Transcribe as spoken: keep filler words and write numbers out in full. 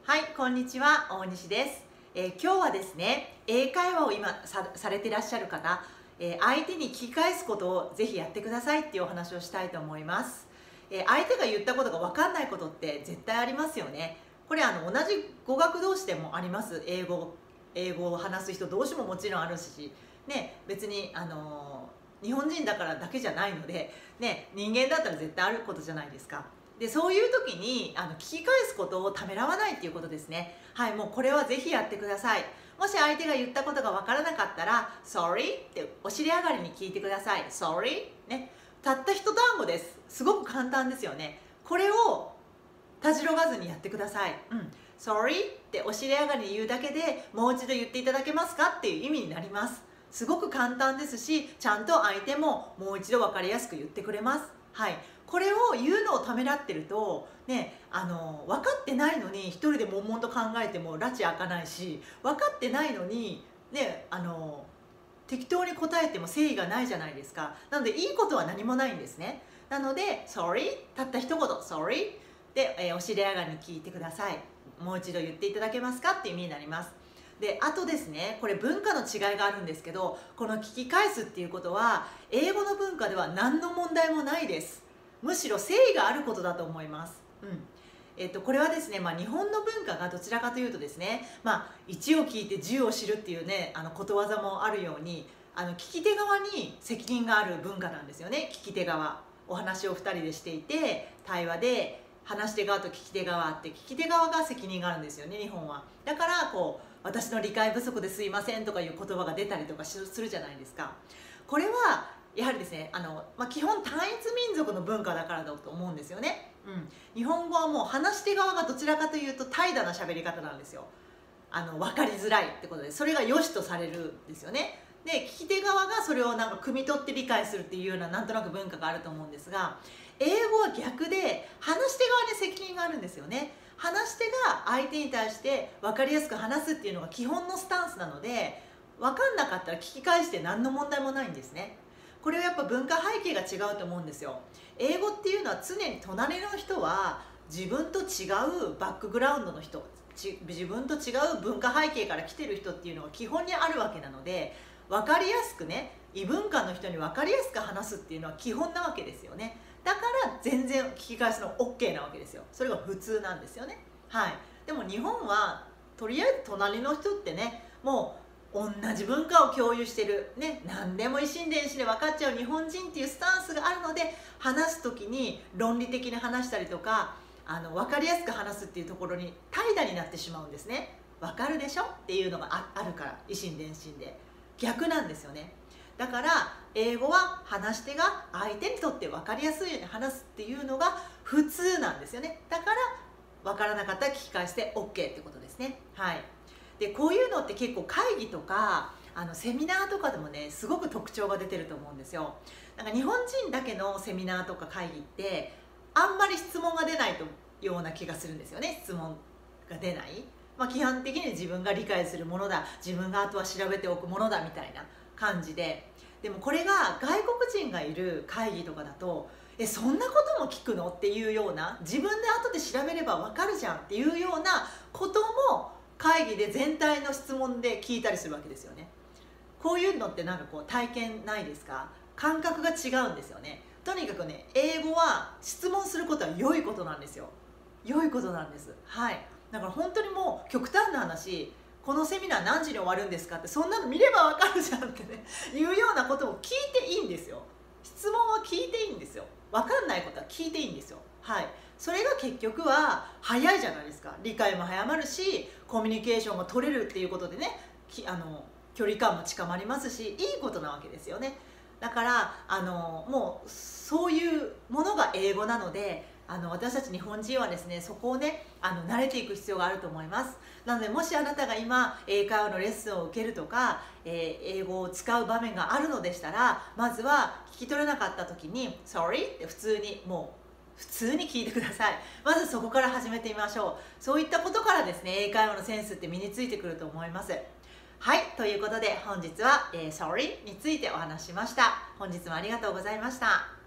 はい、こんにちは、大西です。えー、今日はですね、英会話を今 さ, されていらっしゃる方、えー、相手に聞き返すことをぜひやってくださいっていうお話をしたいと思います。えー、相手が言ったことが分かんないことって絶対ありますよね。これあの同じ語学同士でもあります。英語英語を話す人同士ももちろんあるし、ね、別にあのー、日本人だからだけじゃないので、ね、人間だったら絶対あることじゃないですか。でそういう時にあの聞き返すことをためらわないっていうことですね。はい、もうこれはぜひやってください。もし相手が言ったことがわからなかったら Sorry ってお尻上がりに聞いてください。 Sorry ね、たった一単語です。すごく簡単ですよね。これをたじろがずにやってください。うん、Sorry ってお尻上がりに言うだけでもう一度言っていただけますかっていう意味になります。すごく簡単ですし、ちゃんと相手ももう一度分かりやすく言ってくれます。はい、これを言うのをためらってると、ね、あの分かってないのに一人で悶々と考えても拉致開かないし、分かってないのに、ね、あの適当に答えても誠意がないじゃないですか。なのでいいことは何もないんですね。なので Sorry たった一言 Sorry で、えー、お尻上がりに聞いてください。もう一度言っていただけますかっていう意味になります。であとですね、これ文化の違いがあるんですけど、この聞き返すっていうことは英語の文化では何の問題もないです。むしろ誠意があることだと思います。うんえっと、これはですね、まあ、日本の文化がどちらかというとですね、まあ、いちを聞いてじゅうを知るっていうね、あのことわざもあるように、あの聞き手側に責任がある文化なんですよね。聞き手側、お話をふたりでしていて、対話で話し手側と聞き手側あって、聞き手側が責任があるんですよね、日本は。だからこう私の理解不足ですいませんとかいう言葉が出たりとかするじゃないですか。これはやはりですね、あの、まあ、基本単一民族の文化だからだと思うんですよね。うん、日本語はもう話し手側がどちらかというと怠惰な喋り方なんですよ。あの分かりづらいってことで、それが良しとされるんですよね。で聞き手側がそれをなんか汲み取って理解するっていうようななんとなく文化があると思うんですが、英語は逆で話し手側に責任があるんですよね。話し手が相手に対して分かりやすく話すっていうのが基本のスタンスなので、分かんなかったら聞き返して何の問題もないんですね。これはやっぱ文化背景が違うと思うんですよ。英語っていうのは常に隣の人は自分と違うバックグラウンドの人、自分と違う文化背景から来てる人っていうのが基本にあるわけなので、分かりやすくね、異文化の人に分かりやすく話すっていうのは基本なわけですよね。だから全然聞き返すの OK なわけですよ。それが普通なんですよね。はい、でも日本はとりあえず隣の人ってね、もう同じ文化を共有してる、ね、何でも一心伝心で分かっちゃう日本人っていうスタンスがあるので、話す時に論理的に話したりとか、あの分かりやすく話すっていうところに怠惰になってしまうんですね。分かるでしょっていうのが あ, あるから、一心伝心で逆なんですよね。だから英語は話し手が相手にとって分かりやすいように話すっていうのが普通なんですよね。だから分からなかったら聞き返して OK ってことですね。はい、でこういうのって結構会議とかあのセミナーとかでもね、すごく特徴が出てると思うんですよ。なんか日本人だけのセミナーとか会議ってあんまり質問が出ないとような気がするんですよね。質問が出ない、まあ、基本的に自分が理解するものだ、自分があとは調べておくものだみたいな感じで、でもこれが外国人がいる会議とかだと、えそんなことも聞くのっていうような、自分で後で調べれば分かるじゃんっていうようなことも会議で全体の質問で聞いたりするわけですよね。こういうのってなんかこう体験ないですか？感覚が違うんですよね。とにかくね、英語は質問することは良いことなんですよ。良いことなんです。はい。だから本当にもう極端な話、このセミナー何時に終わるんですかって、そんなの見ればわかるじゃんってねいうようなことを聞いていいんですよ。質問は聞いていいんですよ。わかんないことは聞いていいんですよ。はい。それが結局は早いじゃないですか。理解も早まるし、コミュニケーションが取れるっていうことでね、きあの距離感も近まりますし、いいことなわけですよね。だからあのもうそういうものが英語なので、あの私たち日本人はですね、そこをね、あの慣れていく必要があると思います。なのでもしあなたが今英会話のレッスンを受けるとか、えー、英語を使う場面があるのでしたら、まずは聞き取れなかった時に Sorry って普通にもう普通に聞いてください。まずそこから始めてみましょう。そういったことからですね、英会話のセンスって身についてくると思います。はい、ということで本日は、えー、Sorry についてお話ししました。本日もありがとうございました。